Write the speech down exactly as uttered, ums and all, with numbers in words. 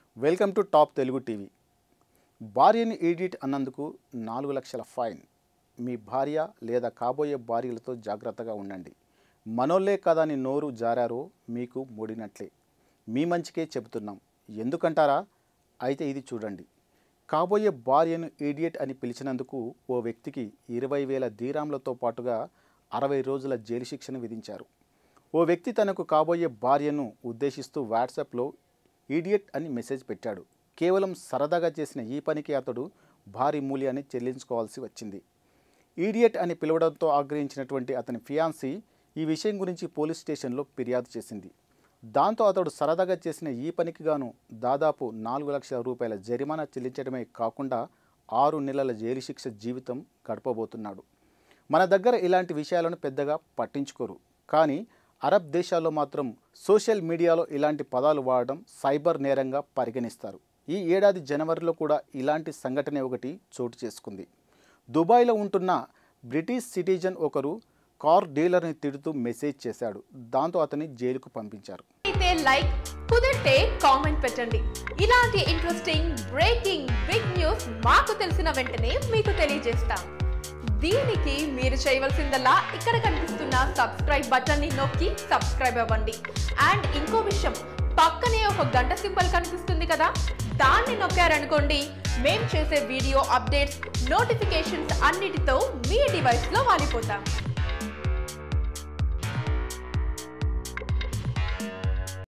Welcome to top Telugu TV. భార్యని idiot అన్నందుకు నాలుగు లక్షల ఫైన్. మీ భార్య లేదా కాబోయే భార్యలతో జాగ్రత్తగా ఉండండి. మనోళ్ళే కదా అని నోరు జారారో మీకు మూడినట్లే. మీ మంచికే చెబుతున్నాం. ఎందుకంటారా? అయితే ఇది చూడండి. కాబోయే భార్యను ఈడియట్ అని పిలిచినందుకు ఓ వ్యక్తికి ఇరవై వేల దీరాంలతో పాటుగా అరవై రోజుల జైలు శిక్షను విధించారు. ఓ వ్యక్తి తనకు కాబోయే భార్యను ఉద్దేశిస్తూ వాట్సాప్లో ఈడియట్ అని మెసేజ్ పెట్టాడు. కేవలం సరదాగా చేసిన ఈ పనికి అతడు భారీ మూల్యాన్ని చెల్లించుకోవాల్సి వచ్చింది. ఈడియట్ అని పిలవడంతో ఆగ్రహించినటువంటి అతని ఫియాన్సీ ఈ విషయం గురించి పోలీస్ స్టేషన్లో ఫిర్యాదు చేసింది. దాంతో అతడు సరదాగా చేసిన ఈ పనికి గాను దాదాపు నాలుగు లక్షల రూపాయల జరిమానా చెల్లించడమే కాకుండా ఆరు నెలల జైలు శిక్ష జీవితం గడపబోతున్నాడు. మన దగ్గర ఇలాంటి విషయాలను పెద్దగా పట్టించుకోరు, కానీ అరబ్ దేశాల్లో మాత్రం సోషల్ మీడియాలో ఇలాంటి పదాలు వాడడం సైబర్ నేరంగా పరిగణిస్తారు. ఈ ఏడాది జనవరిలో కూడా ఇలాంటి సంఘటన ఒకటి చోటు చేసుకుంది. దుబాయ్లో ఉంటున్న బ్రిటిష్ సిటిజన్ ఒకరు కార్ డీలర్ని తిడుతూ మెసేజ్ చేశాడు. దాంతో అతన్ని జైలుకు పంపించారు. అయితే లైక్ కుదిరితే కామెంట్ పెట్టండి. ఇలాంటి ఇంట్రెస్టింగ్ బ్రేకింగ్ బిగ్ న్యూస్ మాకు తెలిసిన వెంటనే మీకు తెలియజేస్తాం. దీనికి మీరు చేయవలసిందల్లా ఇక్కడ కనిపిస్తున్న సబ్స్క్రైబ్ బటన్ ని నొక్కి సబ్స్క్రైబ్ అవ్వండి. అండ్ ఇంకో విషయం, పక్కనే ఒక గంట సింబల్ కనిపిస్తుంది కదా, దాన్ని నొక్కారనుకోండి మేం చేసే వీడియో అప్డేట్స్ నోటిఫికేషన్స్ అన్నిటితో మీ డివైస్ లో వాలిపోతాం.